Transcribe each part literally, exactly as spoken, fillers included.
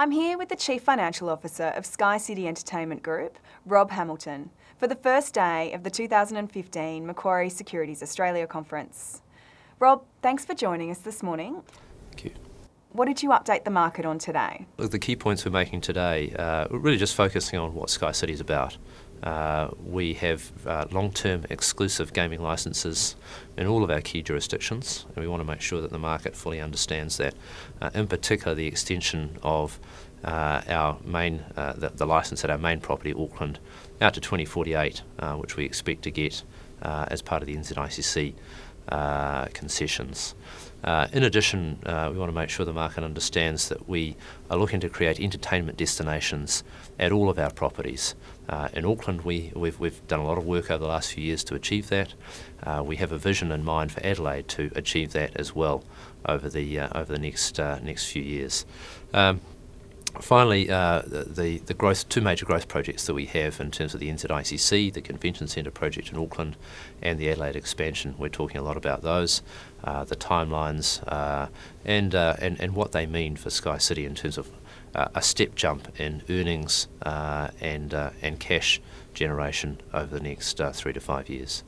I'm here with the Chief Financial Officer of SkyCity Entertainment Group, Rob Hamilton, for the first day of the two thousand fifteen Macquarie Securities Australia Conference. Rob, thanks for joining us this morning. Thank you. What did you update the market on today? Look, the key points we're making today, uh, we're really just focusing on what SkyCity is about. Uh, we have uh, long-term exclusive gaming licences in all of our key jurisdictions, and we want to make sure that the market fully understands that. Uh, in particular, the extension of uh, our main, uh, the, the licence at our main property, Auckland, out to twenty forty-eight, uh, which we expect to get uh, as part of the N Z I C C uh, concessions. Uh, in addition, uh, we want to make sure the market understands that we are looking to create entertainment destinations at all of our properties. Uh, in Auckland, we, we've, we've done a lot of work over the last few years to achieve that. Uh, we have a vision in mind for Adelaide to achieve that as well over the uh, over the next uh, next few years. Um, Finally, uh, the, the growth, two major growth projects that we have in terms of the N Z I C C, the Convention Centre project in Auckland, and the Adelaide expansion. We're talking a lot about those, uh, the timelines, uh, and, uh, and and what they mean for SkyCity in terms of uh, a step jump in earnings uh, and uh, and cash generation over the next uh, three to five years.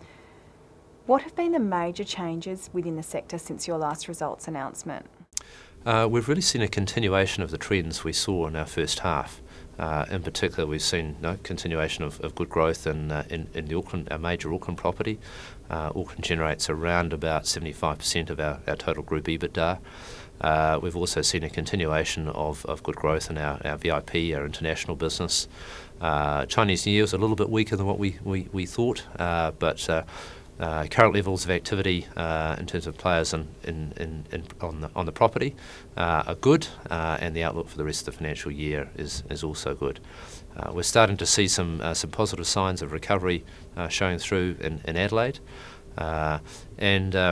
What have been the major changes within the sector since your last results announcement? Uh, we've really seen a continuation of the trends we saw in our first half. Uh, in particular, we've seen no continuation of, of good growth in, uh, in, in the Auckland, our major Auckland property. Uh, Auckland generates around about seventy-five percent of our, our total group EBITDA. Uh, we've also seen a continuation of, of good growth in our, our V I P, our international business. Uh, Chinese New Year was a little bit weaker than what we, we, we thought, uh, but uh, Uh, current levels of activity uh, in terms of players in, in, in, in on, the, on the property uh, are good, uh, and the outlook for the rest of the financial year is, is also good. Uh, we're starting to see some, uh, some positive signs of recovery uh, showing through in, in Adelaide, uh, and uh,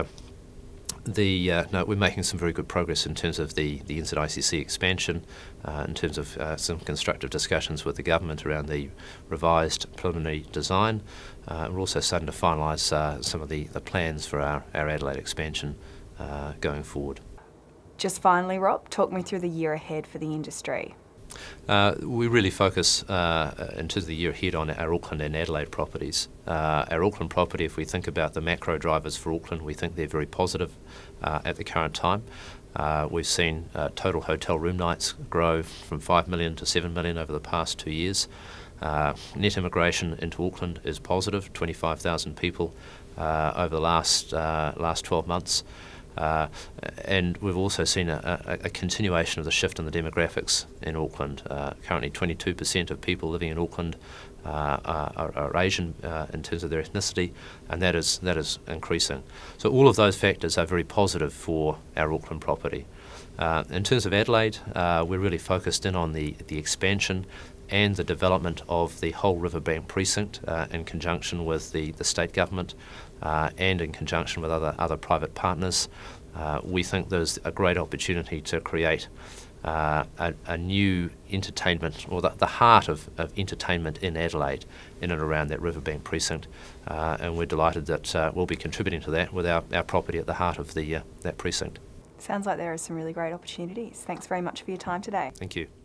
The, uh, no, we're making some very good progress in terms of the, the N Z I C C expansion, uh, in terms of uh, some constructive discussions with the government around the revised preliminary design. Uh, we're also starting to finalise uh, some of the, the plans for our, our Adelaide expansion uh, going forward. Just finally, Rob, talk me through the year ahead for the industry. Uh, we really focus uh, in terms of the year ahead on our Auckland and Adelaide properties. Uh, our Auckland property, if we think about the macro drivers for Auckland, we think they're very positive uh, at the current time. Uh, we've seen uh, total hotel room nights grow from five million to seven million over the past two years. Uh, net immigration into Auckland is positive, twenty-five thousand people uh, over the last, uh, last twelve months. Uh, and we've also seen a, a, a continuation of the shift in the demographics in Auckland. Uh, currently twenty-two percent of people living in Auckland uh, are, are Asian uh, in terms of their ethnicity, and that is, that is increasing. So all of those factors are very positive for our Auckland property. Uh, in terms of Adelaide, uh, we're really focused in on the, the expansion and the development of the whole Riverbank precinct uh, in conjunction with the, the state government uh, and in conjunction with other, other private partners. Uh, we think there's a great opportunity to create uh, a, a new entertainment, or the, the heart of, of entertainment in Adelaide, in and around that Riverbank precinct, uh, and we're delighted that uh, we'll be contributing to that with our, our property at the heart of the, uh, that precinct. Sounds like there are some really great opportunities. Thanks very much for your time today. Thank you.